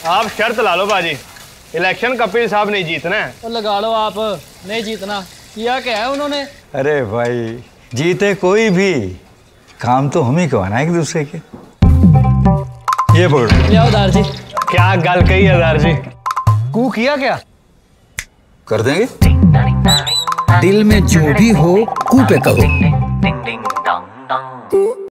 आप शर्त ला लो बाजी, इलेक्शन कपिल साहब नहीं जीतना है। तो लगा लो आप, नहीं जीतना। किया क्या है उन्होंने? अरे भाई जीते कोई भी, काम तो हम ही करवाना है एक दूसरे के। ये बोल उधार जी। क्या गल कही हज़ार जी, कू किया क्या? कर देंगे। दिल में जो भी हो कू पे कहो।